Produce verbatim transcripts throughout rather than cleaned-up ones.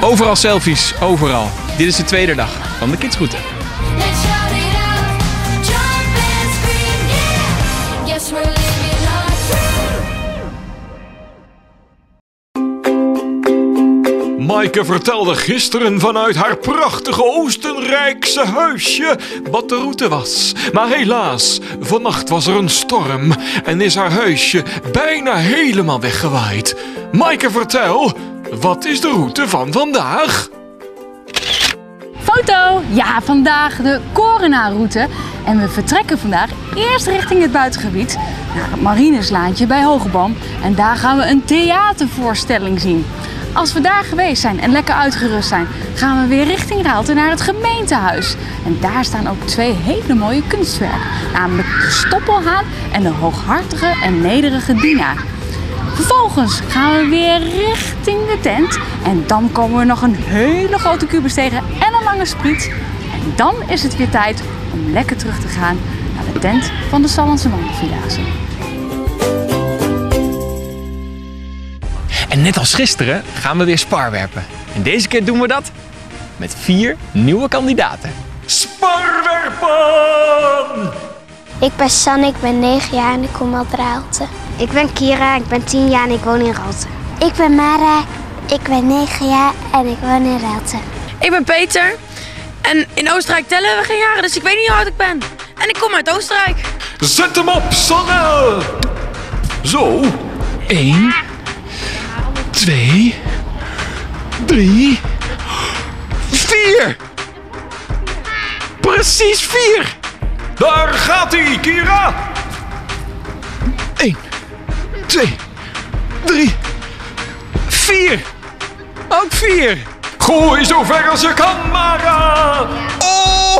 Overal selfies, overal. Dit is de tweede dag van de kidsroute. Maaike vertelde gisteren vanuit haar prachtige Oostenrijkse huisje wat de route was. Maar helaas, vannacht was er een storm en is haar huisje bijna helemaal weggewaaid. Maaike, vertel, wat is de route van vandaag? Foto! Ja, vandaag de Corona-route. En we vertrekken vandaag eerst richting het buitengebied, naar het Marineslaantje bij Hogeboom. En daar gaan we een theatervoorstelling zien. Als we daar geweest zijn en lekker uitgerust zijn, gaan we weer richting Raalte naar het gemeentehuis. En daar staan ook twee hele mooie kunstwerken, namelijk de Stoppelhaan en de hooghartige en nederige Dina. Vervolgens gaan we weer richting de tent en dan komen we nog een hele grote kubus tegen en een lange spriet. En dan is het weer tijd om lekker terug te gaan naar de tent van de Sallandse Wandelvierdaagse. En net als gisteren gaan we weer sparwerpen. En deze keer doen we dat met vier nieuwe kandidaten. Sparwerpen! Ik ben Sanne, ik ben negen jaar en ik kom uit Raalte. Ik ben Kira, ik ben tien jaar en ik woon in Raalte. Ik ben Mara, ik ben negen jaar en ik woon in Raalte. Ik ben Peter en in Oostenrijk tellen we geen jaren, dus ik weet niet hoe oud ik ben. En ik kom uit Oostenrijk. Zet hem op, Sanne! Zo. Eén, twee, drie, vier! Precies vier! Daar gaat hij, Kira! Eén, twee, drie, vier! Ook vier! Gooi zo ver als je kan, Mara! Oh!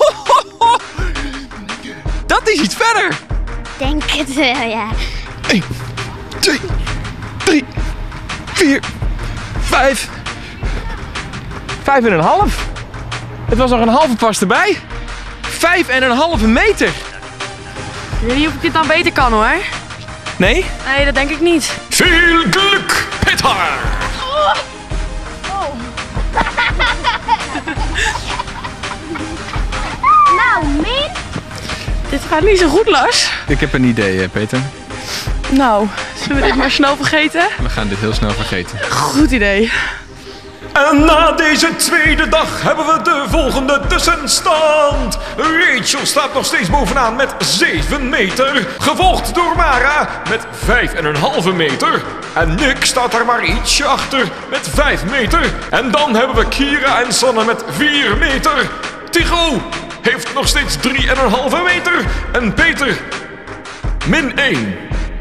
Dat is iets verder! Denk het wel, ja. Eén, twee, drie, vier, vijf. Vijf en een half. Het was nog een halve pas erbij. Vijf en een halve meter. Ik weet niet of ik dit dan beter kan hoor. Nee? Nee, dat denk ik niet. Veel geluk, Peter! Oh. Nou, Min? Dit gaat niet zo goed, Lars. Ik heb een idee, Peter. Nou, zullen we dit maar snel vergeten? We gaan dit heel snel vergeten. Goed idee. En na deze tweede dag hebben we de volgende tussenstand. Rachel staat nog steeds bovenaan met zeven meter. Gevolgd door Mara met vijf en een halve meter. En Nick staat daar maar ietsje achter met vijf meter. En dan hebben we Kira en Sanne met vier meter. Tycho heeft nog steeds drie en een halve meter. En Peter min één.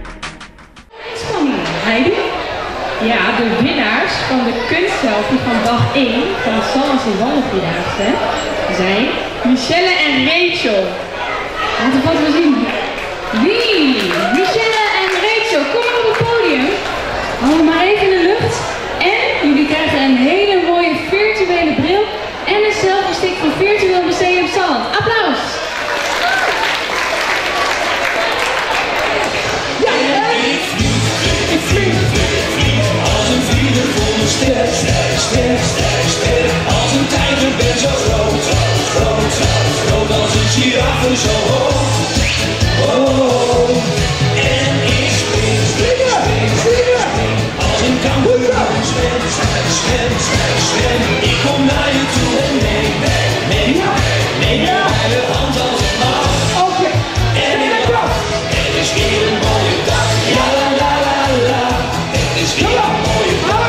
Heidi? Ja, de winnaars van de kunstselfie van dag één van de Sallandse Wandelvierdaagse zijn Michelle en Rachel. Laten we wat we zien. Wie? Michelle en Rachel, kom maar op het podium. Hou maar even in de lucht. En jullie krijgen een hele mooie virtuele bril en een selfie stick van Virtueel Museum Salland. Applaus! Ster, ster, ster, ster, ster. Als een tijger ben zo groot, groot, groot, groot als een giraffe zo hoog. Oh, en ik spring, spring, spring, spring, als een kangoeroe. Zwem, zwem, zwem, zwem, zwem. Ik kom naar je toe en neem mij, neem mij, neem mij de hand als het mag. En ik lach, het is weer een mooie dag. Ja, la, la, la, la. Het is weer een mooie dag.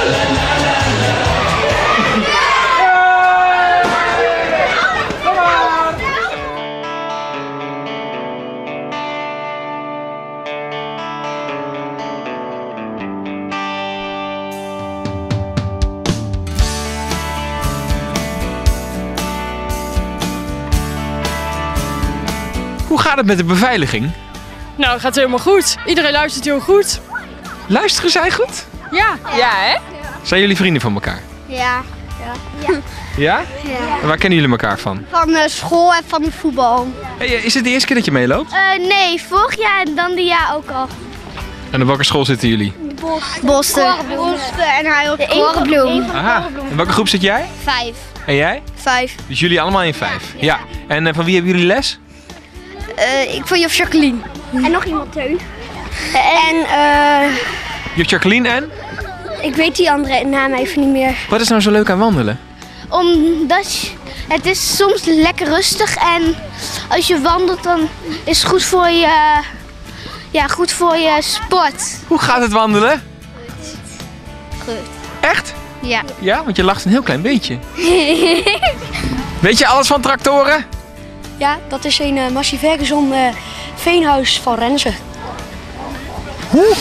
Hoe gaat het met de beveiliging? Nou, het gaat helemaal goed. Iedereen luistert heel goed. Luisteren zij goed? Ja. Ja, hè? Zijn jullie vrienden van elkaar? Ja. Ja? Ja? En waar kennen jullie elkaar van? Van uh, school en van de voetbal. Hey, is het de eerste keer dat je meeloopt? Uh, nee, vorig jaar en dan dit jaar ook al. En op welke school zitten jullie? Bosten. Bosten en hij op korrebloem. Aha. In welke groep zit jij? Vijf. En jij? Vijf. Dus jullie allemaal in vijf? Ja. En uh, van wie hebben jullie les? Uh, ik van juf Jacqueline. En nog iemand, Teun. En uh, Juf Jacqueline en? ik weet die andere naam even niet meer. Wat is nou zo leuk aan wandelen? Omdat je, het is soms lekker rustig en als je wandelt dan is het goed voor je, ja, goed voor je sport. Hoe gaat het wandelen? Goed. Echt? Ja. Ja, want je lacht een heel klein beetje. Weet je alles van tractoren? Ja, dat is een uh, Massey Ferguson uh, veenhuis van Renze. Hoe?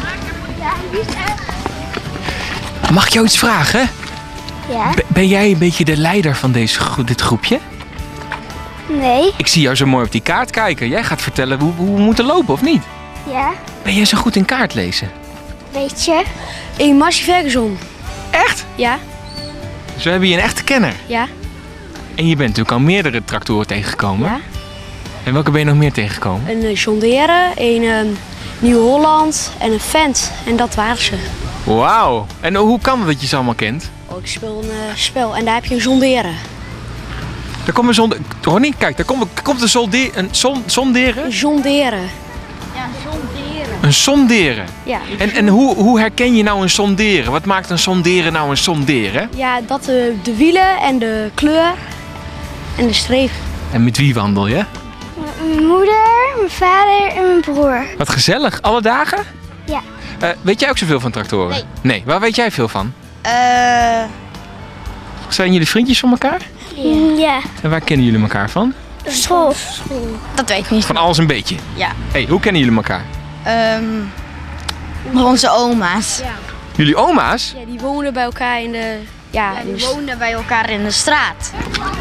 Mag ik jou iets vragen? Ja? B- ben jij een beetje de leider van deze gro- dit groepje? Nee. Ik zie jou zo mooi op die kaart kijken. Jij gaat vertellen hoe, hoe we moeten lopen, of niet? Ja. Ben jij zo goed in kaart lezen? Weet je? Een Massey Ferguson. Echt? Ja. Dus we hebben hier een echte kenner. Ja. En je bent natuurlijk al meerdere tractoren tegengekomen. Ja. En welke ben je nog meer tegengekomen? Een uh, John Deere, een um, Nieuw-Holland en een Fendt. En dat waren ze. Wauw. En hoe kan het dat je ze allemaal kent? Oh, ik speel een uh, spel en daar heb je een John Deere. Daar komt een zonde... Ronnie, kijk, daar komt, er komt een, solde... een son... sonderen. Een John Deere. Een sonderen. Ja. En, en hoe, hoe herken je nou een sonderen? Wat maakt een sonderen nou een sonderen? Ja, dat uh, de wielen en de kleur en de streep. En met wie wandel je? Mijn moeder, mijn vader en mijn broer. Wat gezellig. Alle dagen? Ja. Uh, weet jij ook zoveel van tractoren? Nee. Nee. Waar weet jij veel van? Eh. Zijn jullie vriendjes van elkaar? Ja. En waar kennen jullie elkaar van? School. Dat weet ik niet. Van alles een beetje. Ja. Hey, hoe kennen jullie elkaar? Um, onze oma's. Ja. Jullie oma's? Ja, die wonen bij elkaar in de... Ja, Ja, in die de woonden bij elkaar in de straat.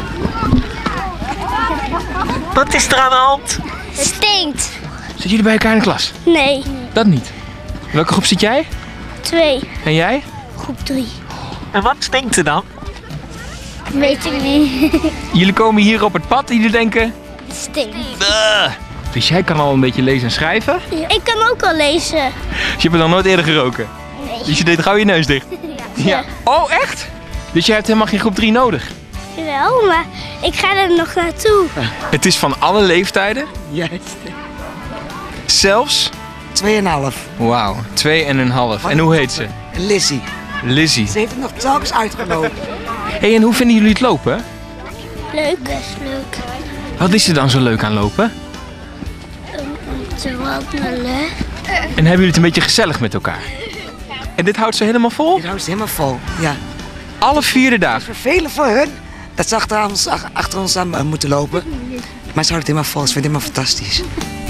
Wat is er aan de hand? Stinkt. Zitten jullie bij elkaar in de klas? Nee. Dat niet. In welke groep zit jij? Twee. En jij? Groep drie. En wat stinkt er dan? Weet ik niet. Jullie komen hier op het pad en jullie denken... Stinkt. "Ugh." Dus jij kan al een beetje lezen en schrijven? Ik kan ook al lezen. Dus je hebt het nog nooit eerder geroken? Nee. Dus je deed gauw je neus dicht? Ja. Oh, echt? Dus je hebt helemaal geen groep drie nodig? Wel, maar ik ga er nog naartoe. Het is van alle leeftijden? Juist. Zelfs? Tweeënhalf. Wauw, twee en een half. En hoe heet ze? Lizzie. Lizzie. Ze heeft het nog telkens uitgelopen. Hey, en hoe vinden jullie het lopen? Leuk. Best leuk. Wat is er dan zo leuk aan lopen? Om te wandelen. En hebben jullie het een beetje gezellig met elkaar? En dit houdt ze helemaal vol? Dit houdt ze helemaal vol, ja. Alle vierde dagen? Vervelend voor hun dat ze achter ons, achter ons aan uh, moeten lopen. Maar ze houdt het helemaal vol, ze vindt het helemaal fantastisch.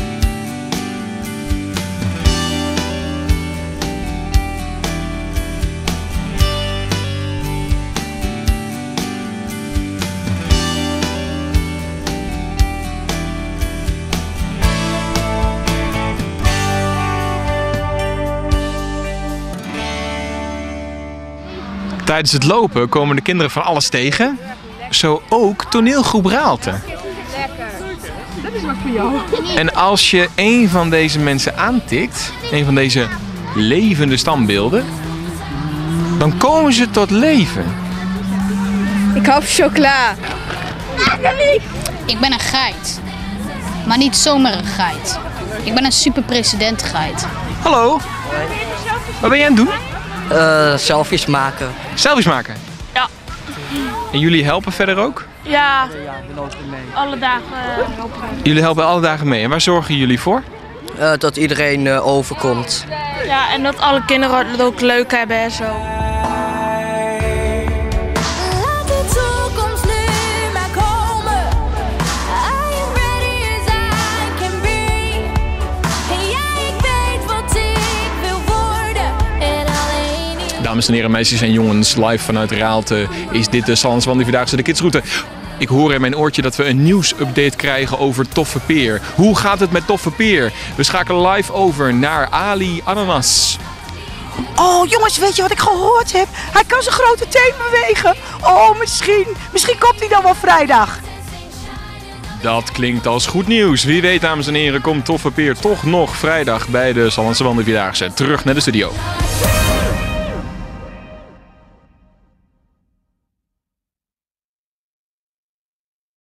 Tijdens het lopen komen de kinderen van alles tegen. Zo ook toneelgroep Raalte. Dat is wat voor jou. En als je een van deze mensen aantikt, een van deze levende standbeelden, dan komen ze tot leven. Ik hou van chocola. Ik ben een geit. Maar niet zomaar een geit. Ik ben een superpresident geit. Hallo. Wat ben jij aan het doen? Uh, selfies maken. Selfies maken? Ja. En jullie helpen verder ook? Ja, alle dagen helpen wij. Jullie helpen alle dagen mee. En waar zorgen jullie voor? Uh, dat iedereen uh, overkomt. Ja, en dat alle kinderen het ook leuk hebben en zo. Laat de toekomst nu maar komen. I am ready as I can be. En ja, ik weet wat ik wil worden. En alleen niet. Dames en heren, meisjes en jongens, live vanuit Raalte is dit de Salons van de Vierdaagse de Kidsroute. Ik hoor in mijn oortje dat we een nieuwsupdate krijgen over Toffe Peer. Hoe gaat het met Toffe Peer? We schakelen live over naar Ali Ananas. Oh jongens, weet je wat ik gehoord heb? Hij kan zijn grote teen bewegen. Oh, misschien. Misschien komt hij dan wel vrijdag. Dat klinkt als goed nieuws. Wie weet, dames en heren, komt Toffe Peer toch nog vrijdag bij de Sallandse Wandelvierdaagse terug naar de studio.